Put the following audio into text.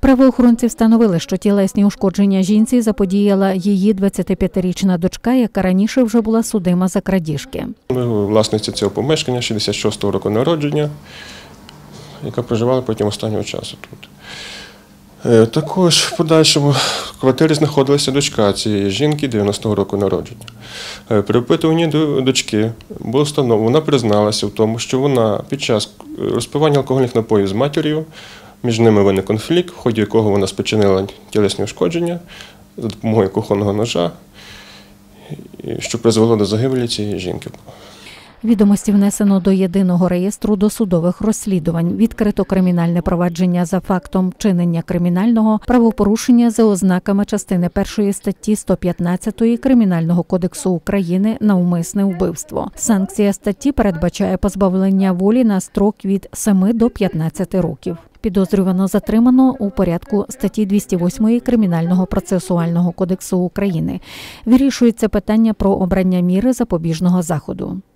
Правоохоронці встановили, що тілесні ушкодження жінці заподіяла її 25-річна дочка, яка раніше вже була судима за крадіжки. Власниця цього помешкання, 66-го року народження, яка проживала протягом останнього часу тут. Також в подальшому в квартирі знаходилася дочка цієї жінки 90-го року народження. При опитуванні дочки було встановлено, вона призналася в тому, що вона під час розпивання алкогольних напоїв з матір'ю, між ними виник конфлікт, в ході якого вона спричинила тілесні ушкодження за допомогою кухонного ножа, що призвело до загибелі цієї жінки. Відомості внесено до Єдиного реєстру досудових розслідувань. Відкрито кримінальне провадження за фактом вчинення кримінального правопорушення за ознаками частини 1 статті 115 Кримінального кодексу України «Навмисне вбивство». Санкція статті передбачає позбавлення волі на строк від 7 до 15 років. Підозрювано затримано у порядку статті 208 Кримінального процесуального кодексу України. Вирішується питання про обрання міри запобіжного заходу.